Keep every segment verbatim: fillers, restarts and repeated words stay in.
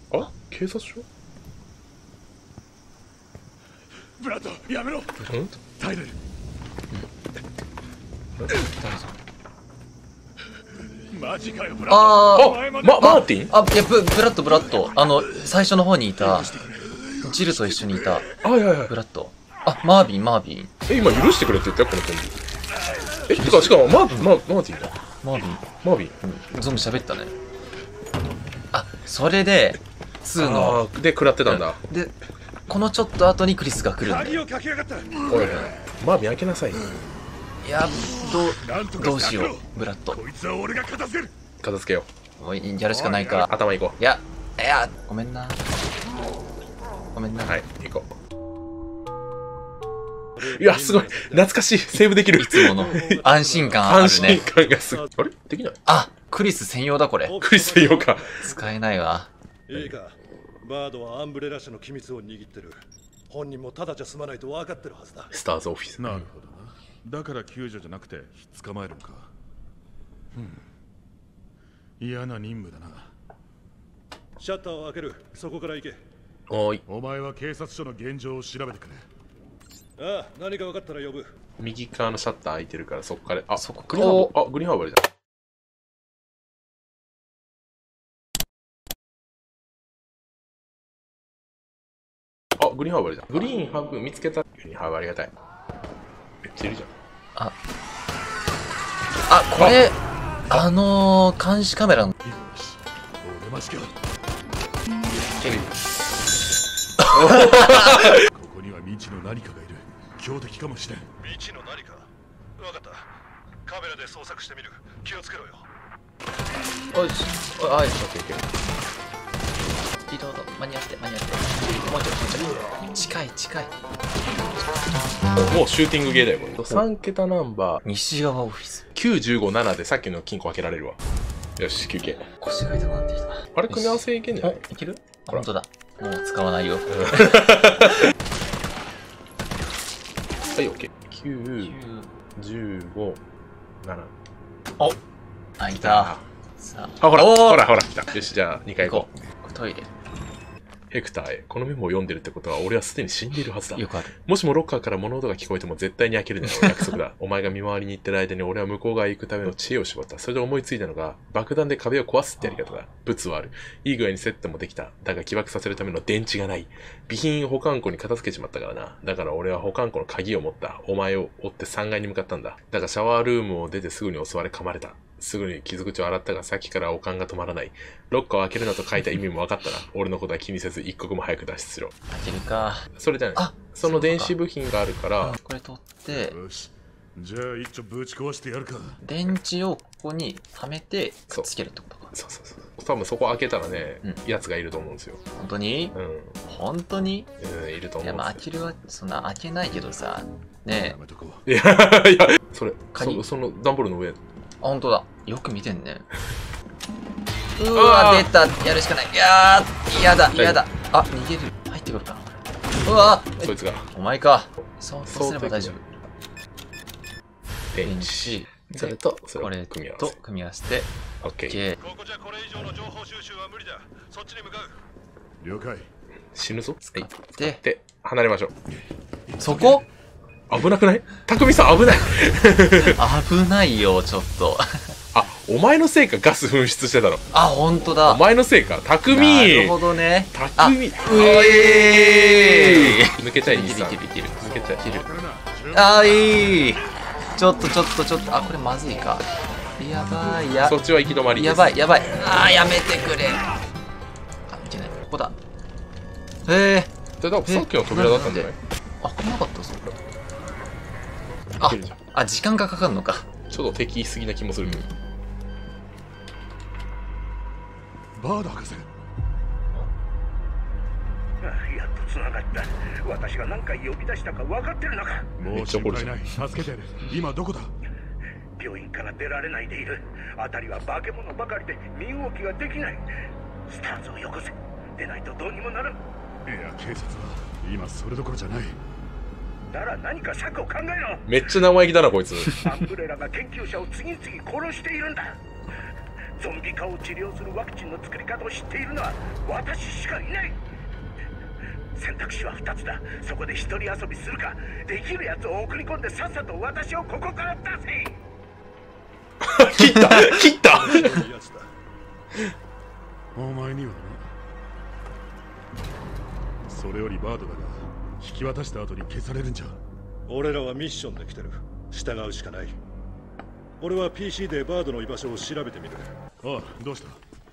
あ、警察署？ ブラッド、やめろ。 うん？ 耐えれる。マジかよ、ブラッド。 ああ、ま、マーティン？ あ、いや、ブ、ブラッド、ブラッド。あの、最初の方にいた、ジルと一緒にいた、 あ、はいはいはいブ。ラッド。あ、マービン、マービン。 え、今許してくれって言ったよ、このコンビ。え、てか、しかも、マー、マー、マーティンだ。 マービン。 マービン。 うん、ゾンビ喋ったね。あ、それで、ツーの、 あーで、食らってたんだ。 で、このちょっと後にクリスが来るんだよ。 鍵をかけやがった。 おいおい、マービン開けなさい。 いや、どなんとう、 かどうしよしてう、ブラッド。 こいつは俺が片付ける。 片付けよおい、やるしかないかう。。頭いこいや、いや、ごめんな。ごめんな。 う。はい、行こう。いや、すごい。懐かしい。セーブできる。 いつもの安心感ある安心ね。 感がすごい。あれできない？ あ、クリス専用だ、これ。 クリス専用か。 使えないわ。 いいか、バードはアンブレラ社の機密を握ってる。本人もただじゃ済まないと分かってるはずだ。 スターズオフィス。 なるほどな。だから救助じゃなくて捕まえるのか。うん。嫌な任務だな。 シャッターを開ける。そこから行け。 おーい。 お前は警察署の現状を調べてくれ。 ああ、何か分かったら呼ぶ。 右側のシャッター開いてるから、そこから。あ、 そこグリーンハーバー。あ、グリーンハーバーじゃん。あ、グリーンハーバーじゃん。グリーンハーバー見つけた。グリーンハーバーありがたい。めっちゃいるじゃん。 あ、あ、これ、あのー、監視カメラの、 よし、俺待ちか。ここには未知の何かがいる。強敵かもしれん。 未知の何か。分かった。カメラで捜索してみる。気をつけろよ。 おいし、おい、おい、 オッケーオッケー。 スピード間に合って、間に合って。もうちょっと、もうちょっと。近い、近い。 もうシューティングゲーだよ、これ。さん桁ナンバー西側オフィス。 きゅうじゅうごななでさっきの金庫開けられるわ。よし、休憩。 腰が痛くなってきた。 あれ、組み合わせいけんじゃない？ いける？ ほら本当だ。もう使わないよ。 はい、オッケー。きゅう、じゅうご、なな。 お、あ、いた。さあ、ほら、 おーほら、ほら、来た。よし、じゃあ、にかい行こう。 う。トイレ。 ヘクターへ、このメモを読んでるってことは、俺はすでに死んでいるはずだ。 よくある。 もしもロッカーから物音が聞こえても絶対に開けるなよ。約束だ。お前が見回りに行ってる間に俺は向こう側へ行くための知恵を絞った。それで思いついたのが、爆弾で壁を壊すってやり方だ。ブツはある。いい具合にセットもできた。だが起爆させるための電池がない。備品保管庫に片付けちまったからな。だから俺は保管庫の鍵を持った。お前を追ってさんがいに向かったんだ。だがシャワールームを出てすぐに襲われ噛まれた。すぐに傷口を洗ったがさっきから悪感が止まらない。ロッカーを開けるなと書いた意味も分かったな。俺のことは気にせず一刻も早く脱出しろ。 開けるか。 それじゃない。 あ、 その電子部品があるから、 これ取って、 よし、じゃあ一丁ぶち壊してやるか。 電池をここにはめてくっつけるってことか。 そうそうそう。多分そこ開けたらね、 うんやつがいると思うんですよ。 本当に？ うん。 本当に？ うん、いるといや、まあ思うんです開けるは、そんな開けないけどさ。ねえ。 やめとこよ。いや、いや、それ、 鍵そその段ボールの上。 あ、本当だ。よく見てんね。うわ、 あー出た。やるしかない。いやー、やだ、やだ。あ、逃げる。入ってくるかな。うわそいつが、 お前か。そう、そうすれば大丈夫。 電電池。 池。 それと、そこれれを組み合わとせ。 組み合わせて、 オッケー。 OK。 ここじゃこれ以上の情報収集は無理だ。そっちに向かう。 う。了解。 死ぬぞ。はい。 で、 で、離れましょう。 そこ危なくない？匠さん危ない危ないよ、ちょっと。 あ、お前のせいかガス噴出してたの。 あ、本当だ。 お前のせいか。匠なるほどね。あ、 匠うえー抜けちゃい、 い兄さん。 けるいけるいける。 抜けちゃい。 いける。 わかるな。 あーいい。ちょっとちょっとちょっと、あ、これまずいか。やばい、やそ、っちは行き止まりです。 やばい、やばい。あー、やめてくれ。あ、いけない。ここだ。へえ。 それ多分さっきの扉だったんじゃない？ あ、来なかったぞ。あいけるじゃん、 あ、時間がかかるのか。 ちょっと敵すぎな気もするけど。 バード博士。 やっと繋がった。私が何回呼び出したか分かってるのか。 もう心配ない。助けてやる。今どこだ？ 病院から出られないでいる。辺りは化け物ばかりで身動きができない。スターズをよこせ。出ないとどうにもならん。 いや、警察は今それどころじゃない。 なら何か策を考えろ。 めっちゃ生意気だなこいつ。 アンブレラが研究者を次々殺しているんだ。 ゾンビ化を治療するワクチンの作り方を知っているのは私しかいない。選択肢はふたつだ。そこで一人遊びするか、できるやつを送り込んでさっさと私をここから出せ。 切った切ったいいやつだ。 お前にはな。それよりバードだが、引き渡した後に消されるんじゃ。 俺らはミッションで来てる。従うしかない。俺は ピーシー でバードの居場所を調べてみる。 ああ、どうした？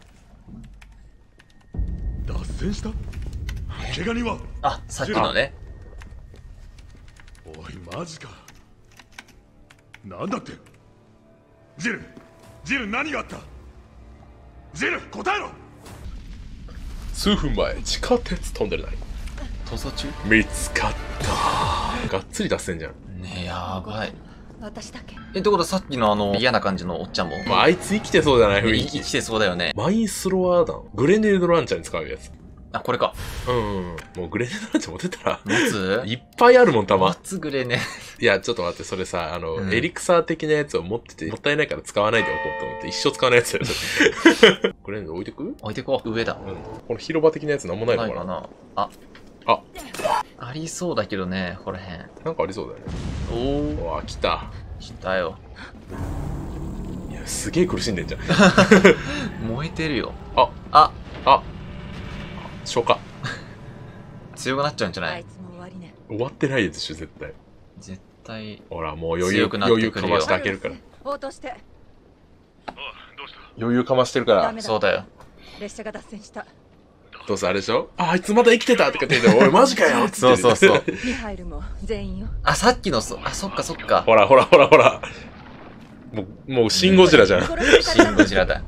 脱線した？怪我人は？ あ、さっきのね。 おい、マジか。なんだって？ジル、ジル何があった？ジル、答えろ！ 数分前、地下鉄トンネル内。 逃走中？ 見つかった。がっつり脱線じゃん。 ねえ、やばい。 私だけ。 え、ってことはさっきのあの、嫌な感じのおっちゃんも。 まあ、あいつ生きてそうじゃない雰囲気。 生きてそうだよね。 マインスロワー弾。グレネードランチャーに使うやつ。 あ、これか。 うん。もうグレネードランチャー持ってたら。 持ついっぱいあるもん、たま。 持つグレね。 いや、ちょっと待って、それさ、あの、 うんエリクサー的なやつを持ってて、もったいないから使わないでおこうと思って、一生使わないやつだよ。グレネード置いてく？ 置いてこう。上だ。 うん。この広場的なやつなんもないのかな？ ないかな。あ。 あ。 ありそうだけどね、ここらへん。 なんかありそうだよね。 おー。 うわ、来た。 来たよ。 いや、すげえ苦しんでんじゃん。 燃えてるよ。 あ、 あ、 あ、消化。 強くなっちゃうんじゃない？ あいつも終わりね。 終わってないでしょ、絶対。 絶対。 ほら、もう余裕、 強くなって余くるよ裕かまして開けるから。 応答して。 ああ、どうした？ 余裕かましてるから。 ダメだ。 そうだよ。 列車が脱線した。 どうせあれでしょ？あ、あいつまだ生きてたとかって言って、おい、マジかよっつって。 そうそうそう。 ミハイルも全員よ。 あ、さっきのそ、あ、そっかそっか。 ほらほらほらほら。もう、もう、シンゴジラじゃん。 殺されシンたゴジラだ。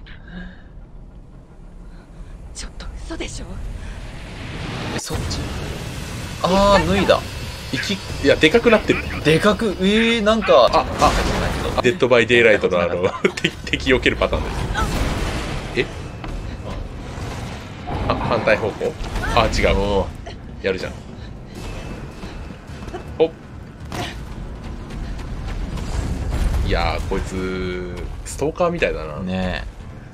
ちょっと嘘でしょ。 え、そっち？あー、脱いだ。 生き、いや、でかくなってる。 でかく、えー、なんか、 あ、あ、デッドバイデイライトのあの、敵、敵避けるパターンです。えあ、反対方向あ、違う。 おー。 やるじゃん。おっ。いやー、こいつ、ストーカーみたいだな。 ね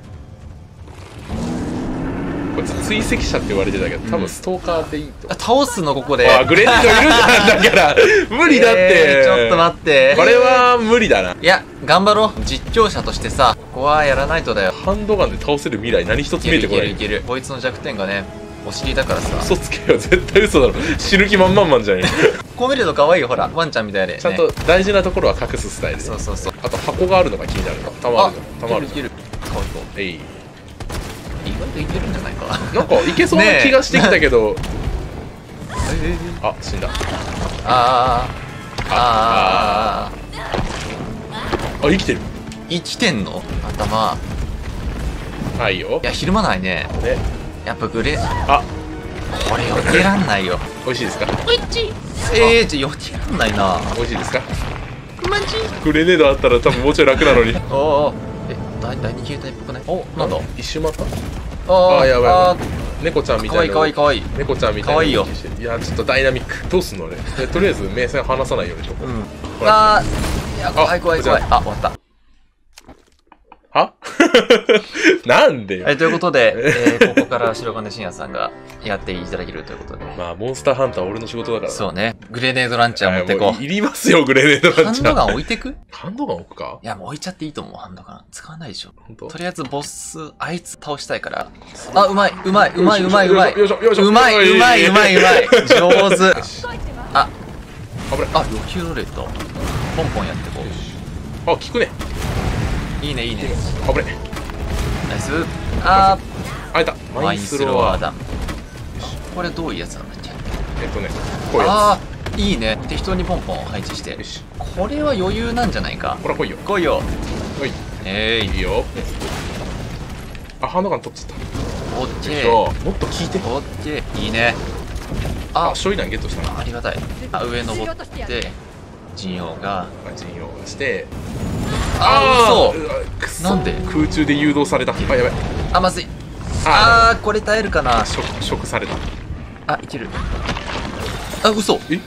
こいつ追跡者って言われてたけど、多分ストーカーでいいとえ。あ、倒すのここで。 あ、グレネードいるじゃんだから、無理だって、 えーちょっと待って。 これは無理だな。 いや、頑張ろう。実況者としてさ、ここはやらないとだよ。 ハンドガンで倒せる未来何一つ見えてこないいけるい。けるいける。こいつの弱点がね、お尻だからさ。 嘘つけよ、絶対嘘だろ。死ぬ気満々マンじゃんよ。 こう見ると可愛いよ、ほら。ワンちゃんみたいで、ね。 ちゃんと大事なところは隠すスタイルで。 そうそうそう。 あと箱があるのが気になるの。弾あるじゃん。弾あるじいけるいける。可愛い子。 ゃん。えい。 意外といけるんじゃないか。 なんかいけそうな気がしてきたけど。 えー、 あ、死んだ。 あー。あー。 あ、生きてる。 生きてんの頭。 はいいよい。や、ひるまないね。 ね。 やっぱグレ、 あ、 これ避けらんないよ。 美味しいですか？ えー、じゃ避けらんないな。 美味しいですか？グレネードあったら多分もうちょい楽なのに。 おおお。え、第第二形態っぽくない？お、なんだ？ 一周回ったああー、やばいやあばい。猫ちゃんみー、かわいいたいな。 かわいいかわいい。 猫ちゃんみたいな。 かわいいよ。 いや、ちょっとダイナミック。どうすんのね。えとりあえず目線離さないようにしよう。 うん。 ほらあー、いや、怖い怖い怖い。あ、終わった。 はなんでよ。 はい、ということで、えー、ここから白金信也さんがやっていただけるということで。 まあ、モンスターハンターは俺の仕事だからな。 そうね。グレネードランチャー持ってこう。 はいもういりますよ、グレネードランチャー。 ハンドガン置いてく？ ハンドガン置くかいや、もう置いちゃっていいと思う、ハンドガン。使わないでしょ。 本当とりあえずボス、あいつ倒したいから。あ、うまい、うまい、うまい、うまい、うまい。 よいしょよいしょうまい、うまい、うまい、うまい。上手。あ、 危ない。 あ、ロキューロレット。ポンポンやってこあ、効くね。 う。いいね、いいね。 危ない。 ナイス。ああえた。 ー、マインスロワーダン。これどういうやつなんだっけ？ えっとね、こういうやあー、いいね。適当にポンポン配置してつ。よ。し。 これは余裕なんじゃないか。 ほら、来いよ。 来いよ。 おい。 えーい。 いいよ。あ、ハンドガン取っちゃっオッた。よいケー。 しょ。もっと効いて。 オッケー。いいね。ああ、、焼夷弾ゲットしたな。 ありがたい。あ、上登って、陣王が。 陣容して。 あー、 うわくそなんで空中で誘導された。あ、やばい。 嘘。あ、まずい。 ああー、これ耐えるかな。 食、食された。 あ、いける。あ、嘘。 え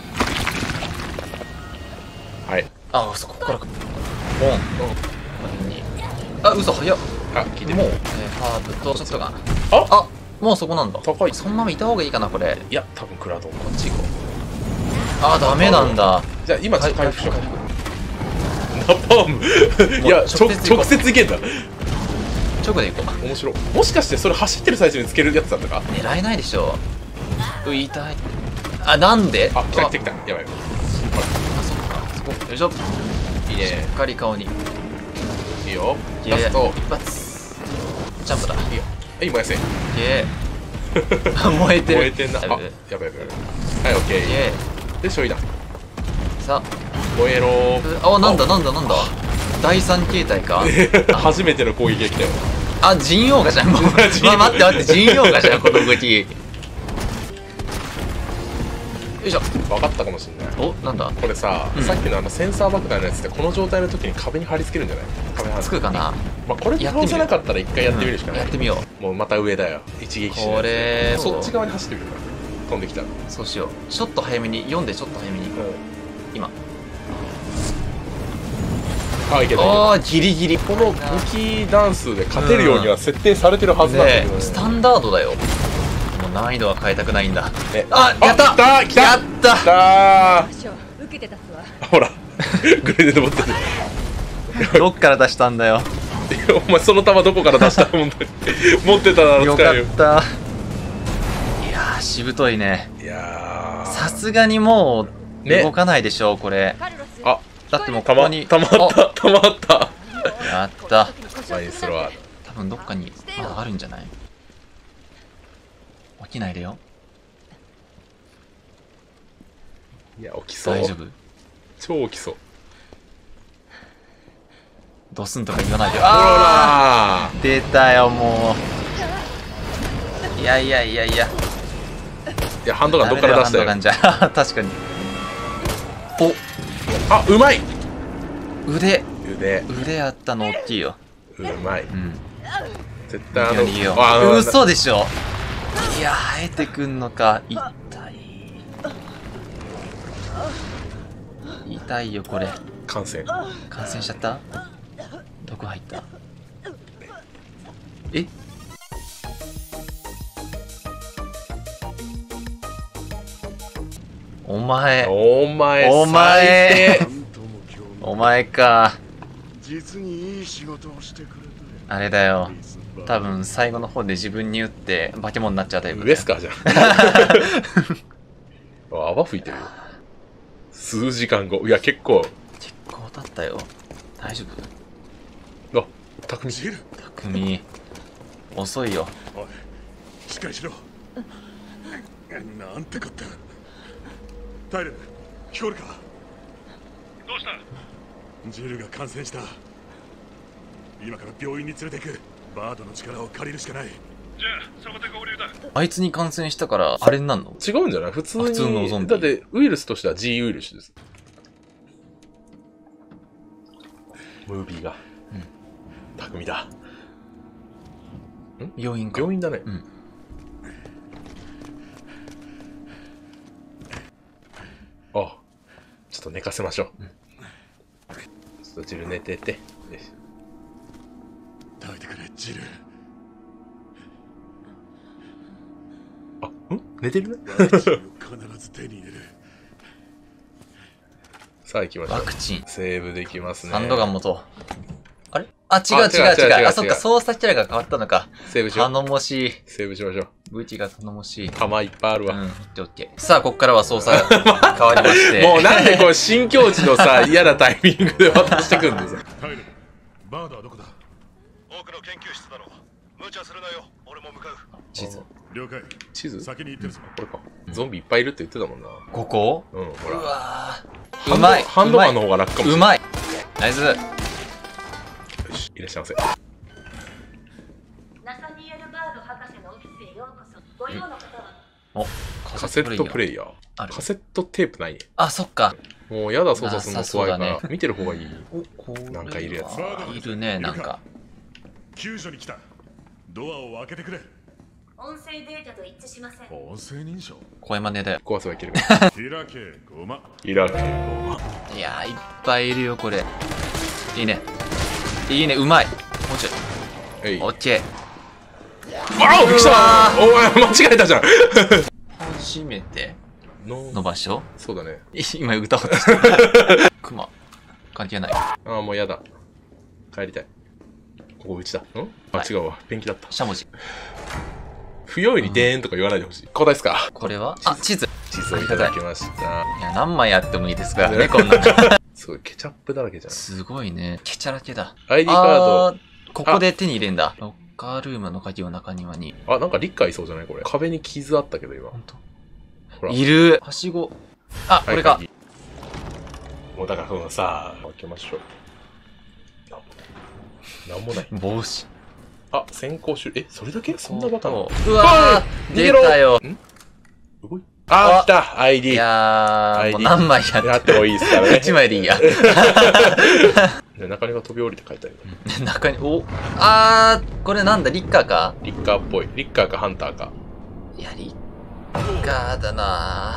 はい。 あ、嘘、ここからか。ポン。に。あ、嘘、早っ。 あ、聞いてる。 もう、えー、ハーブとショットガン。 ああ、もうそこなんだ。 高い。 そのままいた方がいいかな、これ。 いや、多分クラウド。ここっち行こう。あ、ダメなんだ。 じゃあ今ちょっと回復しよう。 回復ナパームいや、直直接いけんだ。 直で行こう。 面白い。もしかしてそれ走ってる最中につけるやつだったか？ 狙えないでしょ。う、痛い。あ、なんで？ あ、来た来た来た。やばい。 あ、そっか。そこ。よいしょ。 いいね。 しっかり顔に。 いいよ。 いやいや、 ラスト。 一発。ジャンプだ。 いいよ。はい、燃やせ。 いえ。燃えてる。 燃えてんな。あ、やばいやばいやばい。はい、オッケー。 いえ。 で、しょいだ。 さ燃えろあ。あ、なんだなんだなんだ。第三形態か。 初めての攻撃が来たよ。 あ、陣王がじゃん。もう。まあ、待って待って、陣王がじゃん、この動き。よいしょ。 分かったかもしれない。 お、なんだこれさ、 うんさっきのあのセンサー爆弾のやつってこの状態の時に壁に貼り付けるんじゃない？壁貼りつくかな。 まあこれで倒せなかったら一回やってみるしかない。 やってみよう。 もうまた上だよ。一撃して。 これそっち側に走ってみるから。飛んできたら。 そうしよう。ちょっと早めに、読んでちょっと早めに。今。 あ、いけた。 ああ、ギリギリ。 この武器段数で勝てるようには設定されてるはずなんだけどね。 スタンダードだよ。もう難易度は変えたくないんだ。 ねあ、やった来た来たやった来た場所受けてたすわ。 ーほらグレネード持ってる。 どっから出したんだよ。 お前その弾どこから出した本当に持ってたならよ使えよ。 かった。いやー、しぶといね。 いやーさすがにもう、 ね動かないでしょ、これ。 カルロス。 あ、 だってもうこたまこに。 たまったたまったあやった。 マインスロー多分どっかにまだあるんじゃない？起きないでよ。 いや起きそう。 大丈夫？ 超起きそう。 ドスンとか言わないで。 ほらー出たよ、もう。いやいやいやいや。 いやハンドガンどっから出したよ。 ダメだよハンドガンじゃ。確かに。 あ、うまい。 お、腕。 腕腕あったの大きいよ。 うまい。 うん。 絶対あのいいよ。 あの嘘でしょ。いや、生えてくんのか。痛い。痛いよ、これ。 感染。 感染しちゃった？どこ入った？え？お前。 お前お前最低。 お前か。 実にいい仕事をしてくれてあれだよ。多分最後の方で自分に打って化け物になっちゃうタイプ。 ウエスカーじゃん。泡吹いてるよ。数時間後。いや結構。 結構経ったよ。大丈夫？ あ、匠。 ジル、 匠。遅いよ。 おい、しっかりしろ。なんてこった。タイル、聞こえるか？ どうした？ ジルが感染した。今から病院に連れて行く。バードの力を借りるしかない。 じゃあそこで合流だ。 あいつに感染したからあれになんの？ 違うんじゃない？普通に。 普通のゾンビだってウイルスとしては G ウイルスです。ムービーが。 うん。 匠だ。ん？ 病院か。 病院だね。 うん。 あ、ちょっと寝かせましょう。うん、ちょっとジル寝てて。 耐えてくれ、ジル。 あ、ん？寝てるね。 ワクチンを必ず手に入れる。 さあ行きましょう。 ワクチン。 セーブできますね。 ハンドガン元。あれ？あ、違うあ違う違う。 違う違う違うあ、そっか、操作キャラが変わったのか。 セーブしよう。 頼もしい。 セーブしましょう。 武器が頼もしい。 弾いっぱいあるわ。 うん、オッケーオッケー。さあ、こっからは操作変わりまして。 もうなんでこう新境地のさ、嫌なタイミングで渡してくんですよ。 タイル、バードはどこだ？ 奥の研究室だろう。無茶するなよ。俺も向かう。 地図。 了解。 地図先に行ってるぞ。 これか。ゾンビいっぱいいるって言ってたもんな。 ここ？ うん、ほうら。 わハンドーうまい。 ハンドガンの方が楽かもしれない。 うまい。ナイス。 よし、いらっしゃいませ。 ナサニエル・バード博士のオフィスへようこそ。ご用の方はお、 カセットプレイヤー。 あるカセットテープないね。 あ、そっか。 もうやだ操作するの怖いかなさそうだ、 ら見てる方がいい。 お、これなんかいるやついるね、なんか。 救助に来た。ドアを開けてくれ。 音声データと一致しません。 音声認証。 声真似だよ。 壊せばいけるから。 開け、ごま。 いらけ。 いやー、いっぱいいるよ、これ。いいね。いいね、うまい。もうちょい。 えい。 オッケー。 わお、びっくりしたお前、間違えたじゃん初めてのの場所。 そうだね。 今歌おうとした。クマ。関係ない。 ああ、もうやだ。帰りたい。ここうちだ。んあ、 はい違うわ。ペンキだった。 しゃもじ。 不用意にでーんとか言わないでほしい。交代ですか。 これはあ、地図。 地図をいただきました。 いや、何枚あってもいいですからね、こんなの。 すごい、ケチャップだらけじゃん。 すごいね。ケチャラケだ。 アイディー カード。 あーここで手に入れんだ。ロッカールームの鍵を中庭に。 あ、なんかリッカーいそうじゃないこれ。壁に傷あったけど今。 ほんとほら。 いる。はしご。あ、これか。 はい。もうだからそのさ、開けましょう。なんもない。 帽子。 あ、先行種、え、それだけそんなバカなのうわー出たよ。 ん動いあー、来た アイディー。 いやー、 アイディーもう何枚やってやってもいいですからね。 一枚でいいや。 ね中根が飛び降りて書いてある。 中に、お、あー、これなんだ、リッカーか。 リッカーっぽい。リッカーかハンターか。 いや、リッカーだな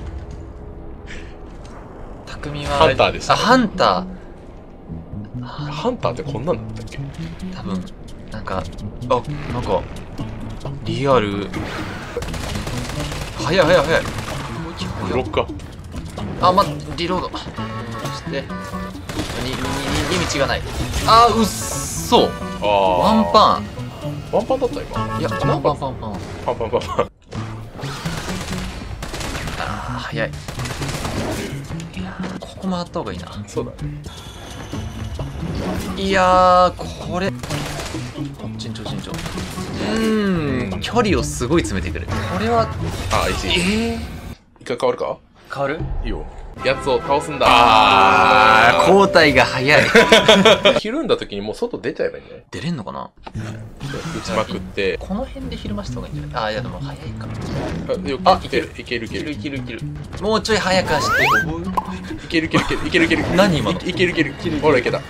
ぁ。匠は、 ハンターでしたあ、ハンター。 ハンターってこんなんだったっけ多分、なんか、あ、なんか、リアル。早い早い早い。 ブロックか。 あ、ま、リロード。そして、に、に、に、道がない。あー、うっそ。 ああ。 ワンパン。 ワンパンだった今。 いや、パンパンパンパン。 パンパンパンパン。 あー、早い。ここ回った方がいいな。 そうだね。 いやー、これ。慎重慎重。うーん、距離をすごい詰めてくる。これは、 あ、いち。 えー、 一回変わるか変わる？ いいよ。やつを倒すんだ。 あー、交代が早い。 ひるんだ時にもう外出ちゃえばいいんだね。 出れんのかな？ 打ちまくって。 この辺でひるました方がいいんじゃない？あー、いやでも早いか。 あ、よあくいける。いけるいける。 いけるいける。もうちょい早く走って。 いけるいけるいけるいけるいける。 何今のいけるいける。ほらいけた。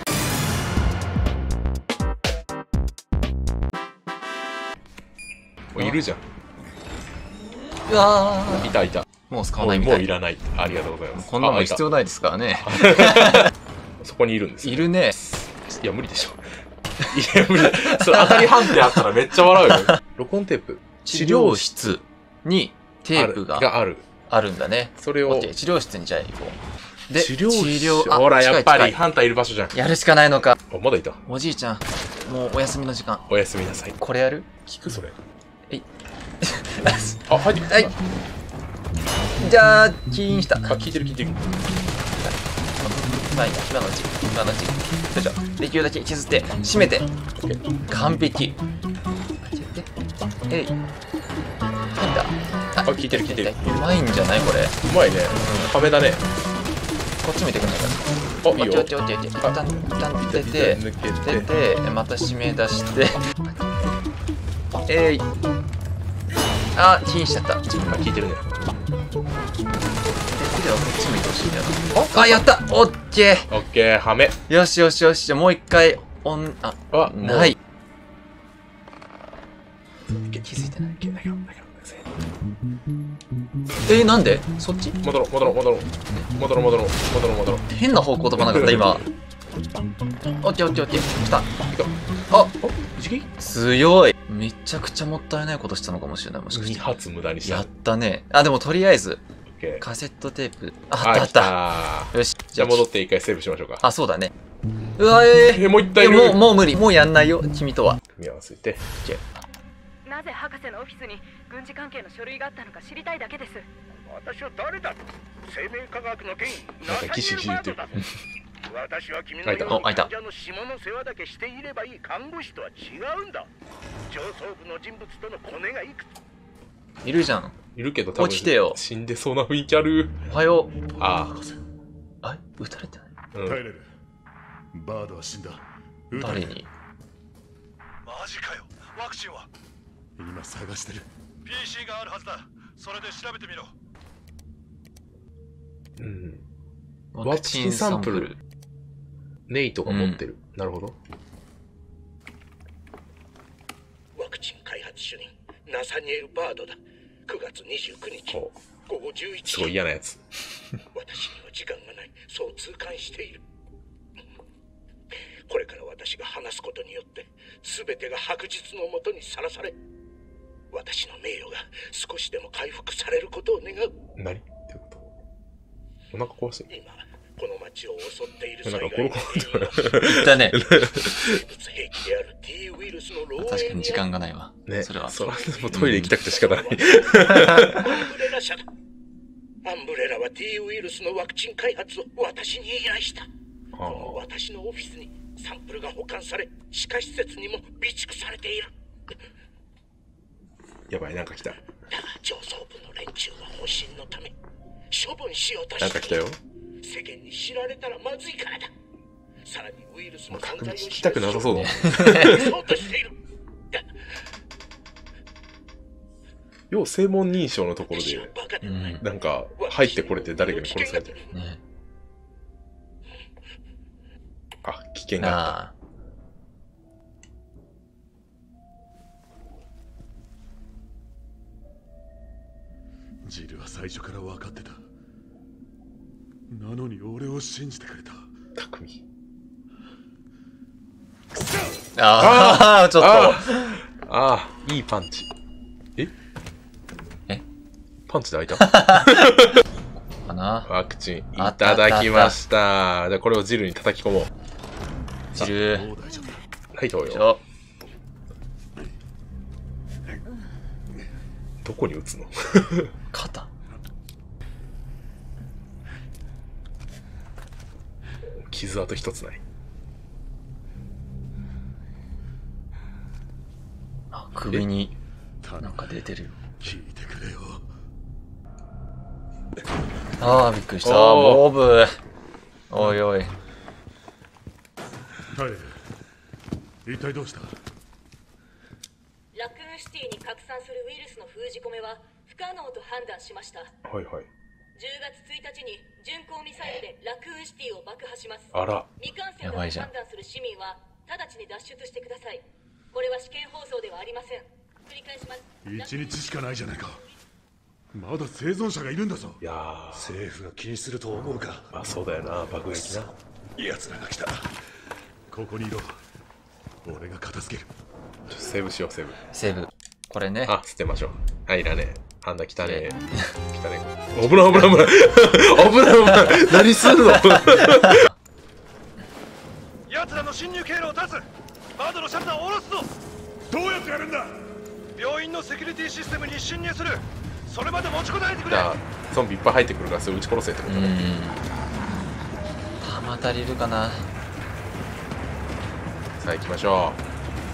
いるじゃん。 うわいたいた。 ー、もう使わもないみたい。 うもういらない。ありがとうございます。 こんなのあ必要ないですからね。 そこにいるんですよ。 いるね。 いや、無理でしょ。いや、無理だ。それ当たり判定あったらめっちゃ笑うよ。録音テープ。 治療室にテープががある。 あるんだね。 それを。 オッケー、治療室にじゃあ行こう。で、 治療室。 治療あほら、やっぱり近い近いハンターいる場所じゃん。 やるしかないのか。 あ、まだいた。 おじいちゃん、もうお休みの時間。 おやすみなさい。 これやる？ 聞くそれ。 えい。 あ、入ってきた。 はいじゃあ、起因した。 あ、聞いてる聞いてる。 まあいいや、今のうち、今のうち。よいしょ。できるだけ削って、締めて。完璧。えい。入った。 あ、聞いてる聞いてる。 うまいんじゃないこれ。 うまいね。壁だね。 こっち見てくんないかあ、 な。 いいよ。 オッケーオッケーオッケーオッケー。一旦、一旦出て、 抜け出て。 て、また締め出して。えい。あ、起因しちゃった。 あ、聞いてるね。 できればこっち向いてほしいんだよな。あ、やったオッケーオッケー、はめ。 よしよしよし。じゃあもう一回、オン、あ、 あ、 ない。 も気づいてない。えー、なんでそっちう戻ろう、戻ろう、戻ろう。戻ろう、戻ろう、戻ろう、戻ろう。 変な方向飛ばなかった、今。オッケーオッケーオッケー。来た。 いた。 あお、一撃強い。めちゃくちゃもったいないことしたのかもしれない。もしかし二て。 発無駄にした。 やったね。あ、でもとりあえず、 オッケー。 カセットテープ。あったあっ来た。 た。 よし。 じゃあ戻って一回セーブしましょうか。 あ、そうだね。うわえー。 え、もう一体いる。 もう、もう無理。もうやんないよ、君とは。 組み合わせて。 なぜ博士のオフィスに軍事関係の書類があったのか知りたいだけです。 私は誰だ？生命科学の権威、 なんかギシギシ言ってる。 私は君の開いたようにお開いた患者の下の世話だけしていればいい看護師とは違うんだ。上層部の人物とのコネがいくついるじゃん。 いるけど多分起きてよ死んでそうな雰囲気ある。 おはよう。 ああ、撃たれてないあ。うん。 耐えれる。バードは死んだ。撃たれる。 誰にマジかよ。ワクチンは今探してる。 ピーシー があるはずだ。それで調べてみろ。 うん。 ワクチンサンプル。 ネイトが持ってる。なるほど。 ワクチン開発主任ナサニエル・バードだ。くがつにじゅうくにちほごごじゅういちすごい嫌なやつ。 私には時間がない。そう痛感している。これから私私が話すことによって全てが白日のもとにさらされ、私の名誉が少しでも回復されることを願う。 何ってこと？お腹壊してる。 今この町を襲っているなんかコロ災害コロって言ったね。 生物兵器である T ウイルスの漏洩確かに時間がないわ。 ね、 それは。 それはもうトイレ行きたくて仕方ない。 アンブレラ社だ。アンブレラは T ウイルスのワクチン開発を私に依頼した。この私のオフィスにサンプルが保管され、歯科施設にも備蓄されている。 やばい、なんか来た。 だが上層部の連中は保身のため処分しようとしている。 なんか来たよ。 世間に知られたらまずいからだ。さらにウイルスの存在を聞きたくなさそうだね。 そうとしている。 要正門認証のところ私はでバカではない。 うんなんか入ってこれて誰かに殺されてる。 ね。 あ、危険があっああ。 ジルは最初から分かってた。なのに俺を信じてくれた。 た。匠。 ああ、ちょっと。 ああ、いいパンチ。ええパンチで開いたかな。 ワクチンいあったただきました。じゃあこれをジルに叩き込もう。 ジル。 もう大丈夫だ。 ライトをよ。 ちょ。 どこに打つの？ 肩。 傷跡一つない。 あ、首に頼むなんか出てるよ。 聞いてくれよ。 ああ、びっくりした。 おーモブ。おいおい。 タイル、一体どうした？ ラクーンシティに拡散するウイルスの封じ込めは不可能と判断しました。 はいはい。 じゅうがつついたちに巡航ミサイルでラクーンシティを爆破します。 あら。 未完成だとやばいじゃん判断する市民は直ちに脱出してください。これは試験放送ではありません。繰り返します。 一日しかないじゃないか。まだ生存者がいるんだぞ。 いやー、 政府が気にすると思うか。 まあそうだよな、爆撃な。 奴らが来た。 ここにいろ。俺が片付ける。 ちょっとセーブしよう、セーブ。 セーブ。これね。 あ、捨てましょう。はい、いらねえ。あんな汚ねえ。汚ねえ。危ない危ない危ない。危ない危ない。何するの？ 奴らの侵入経路を断つ。窓のシャッターを下ろすぞ。 どうやってやるんだ？ 病院のセキュリティシステムに侵入する。それまで持ちこたえてくれ。 じゃあ、ゾンビいっぱい入ってくるからそれ撃ち殺せってこうとね。 ん。弾足りるかな。 さあ行きましょう。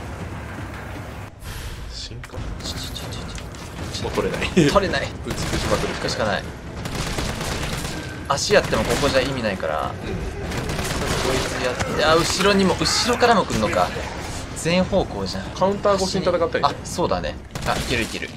進化ちょちょちょちもう取れない。 ょ。取れない。 撃ち撃ちまくるこれしかない。足やってもここじゃ意味ないから。こいつやって、あ、後ろにも、後ろからも来るのか。全方向じゃん。 カウンター越しに戦ったりあね。、 そうだね。あ、いけるいける。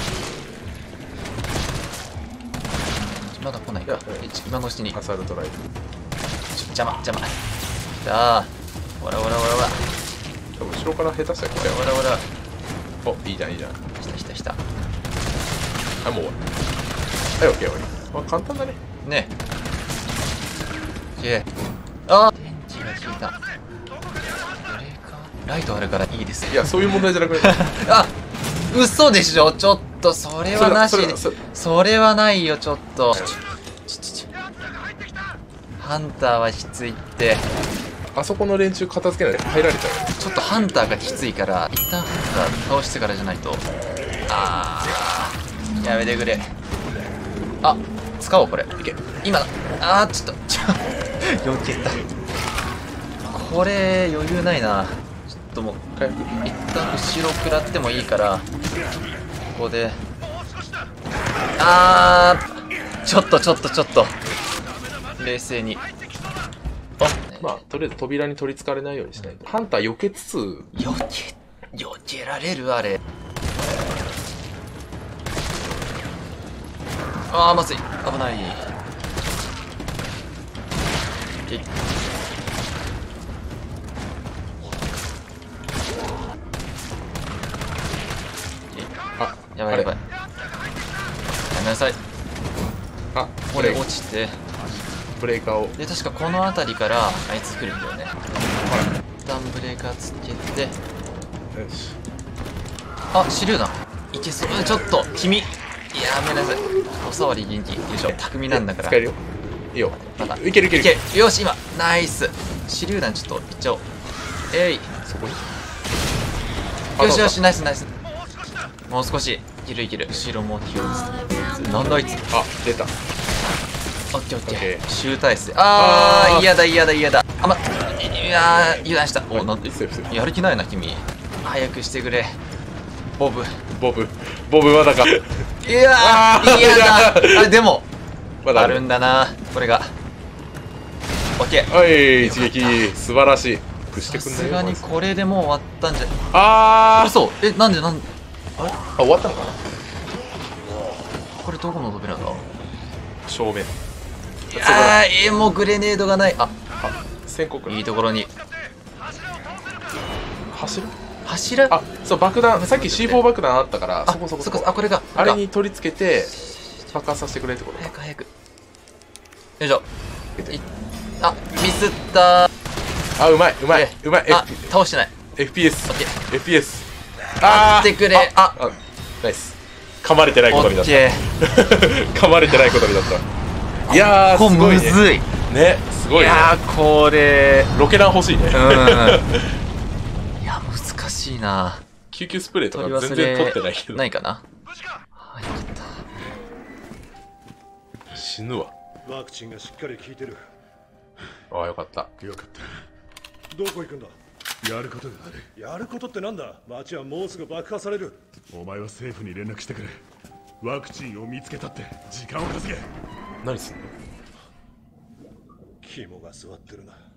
まだ来ないか。 いやえち今のうちに。 アサルトライフ。 ちょ邪魔邪魔。じゃあ、わらわらわらわら。 多分後ろから下手したら来たよ。 わらわら。 お、いいじゃんいいじゃん。 来た来た来た。 あ、もう終わり。はい、オッケー終わり。まあ簡単だね。 ねえ。いえ。あー電池が効いた。ブレーカーライトあるからいいですいや、そういう問題じゃなくて。 あ、嘘でしょ。ちょっとそれはなしでそれはそれはそれはないよ。ちょっとちょちょちょハンターはきついって。 あそこの連中片付けないで入られちゃうよ。 ちょっとハンターがきついから一旦ハンター倒してからじゃないと。あーやめてくれ。あ、使おうこれ。いけ今だ。あーちょっとちょよけた。これ余裕ないな。ちょっともう回復。 一旦後ろ食らってもいいからここで。あーちょっとちょっとちょっと冷静に。あまあ、とりあえず扉に取り憑かれないようにしないと。ハンター避けつつ、 避け避けられるあれ。あーまずい、危ない。えいあ、 やばいやばい。やめなさい。 あ、 これ落ちて。 ブレーカーを。 で、確かこの辺りからあいつ来るんだよね。 旦ブレーカーつけて、 よし。 あ、手榴弾いけそう。ちょっと君やめなさい。おさわり元気よいしょ。匠なんだから使えるよ。いいよ。 まだいけるいける。 いけよし、今ナイス。手榴弾ちょっといっちゃおう。えい、 そこに。 よしよし、ナイスナイス。もう少し。いけるいける。後ろも気をつけ。なんだあいつ。 あ、出た。 オッケーオッケオッケー。集大成。ああーー、嫌だ嫌だ嫌だ。あ、ま、いやー、油断した。お、なんでセーフセーフ。 やる気ないな、君。早くしてくれ。ボブ。 ボブ。ボブまだか。 いやあーー、嫌だ。あ、でも、 まだあるんだな、これが。オッケー。 はい、一撃。素晴らしい。プッシュしてくんないよ。 さすがにこれでもう終わったんじゃ。 あー。 嘘。え、なんでなんで。 あ、終わったのかな。 これどこの扉だ。 正面。 あー、えー、もうグレネードがない。あ、 宣告。 いいところに。 走る。 柱。 あ、そう、爆弾。さっき シーフォー 爆弾あったから、 あ、 そこそこそこ。あ、これか。 あれに取り付けて爆発させてくれってことか。 早く早く。よいしょ。いあ、ミスったー。 あ、うまいうまい、うまい。 あ、倒してない。 エフピーエスオッケー。 エフピーエス あ待ってくれ。あ、 あ、ナイス。噛まれてないことになっオッケた。噛まれてないことになった。いやー、 ー。 すごいね。 むずい。 ね、すごいね。 いやー、これ。 ロケラン欲しいね。 うん。いや、難しいな。 救急スプレーと取り忘か全然取ってれないけど。 ないかな。あ、よかっ死ぬわ。 ワクチンがしっかり効いてる。 ああ、よかった。 よかったどこ行くんだ。 やることがある。 やることってなんだ。街はもうすぐ爆破される。 お前は政府に連絡してくれ。ワクチンを見つけたって時間を稼げ。 何すんの。 肝が座ってるな。